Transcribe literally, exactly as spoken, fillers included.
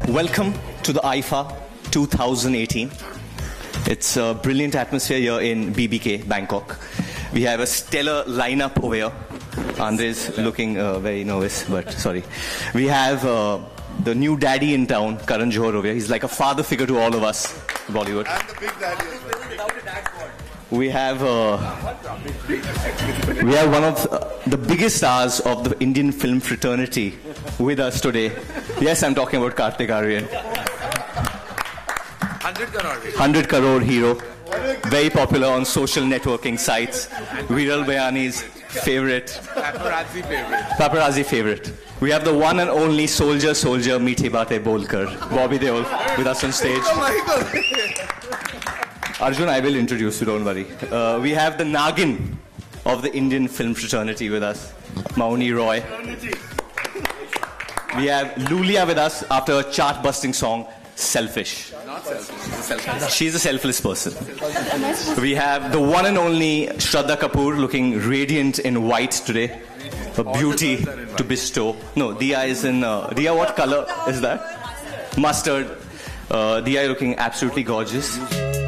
Welcome to the I I F A twenty eighteen. It's a brilliant atmosphere here in B B K, Bangkok. We have a stellar lineup over here. Andre's looking uh, very nervous, but sorry. We have uh, the new daddy in town, Karan Johar over here. He's like a father figure to all of us, Bollywood. And the big daddy. We have uh, we have one of uh, the biggest stars of the Indian film fraternity with us today. Yes, I'm talking about Kartik Aaryan. one hundred crore. one hundred crore hero. Very popular on social networking sites. Viral Bayani's favorite. Paparazzi favorite. Paparazzi favorite. We have the one and only soldier, soldier, Meethe Baatein Bolkar, Bobby Deol, with us on stage. Arjun, I will introduce you, don't worry. Uh, we have the Nagin of the Indian film fraternity with us, Mauni Roy. We have Lulia with us after a chart-busting song, Selfish. Not selfish. She's a selfish. She's a selfless person. We have the one and only Shraddha Kapoor looking radiant in white today. A beauty to bestow. No, Diya is in... Uh, Diya, what color is that? Mustard. Uh, Diya looking absolutely gorgeous.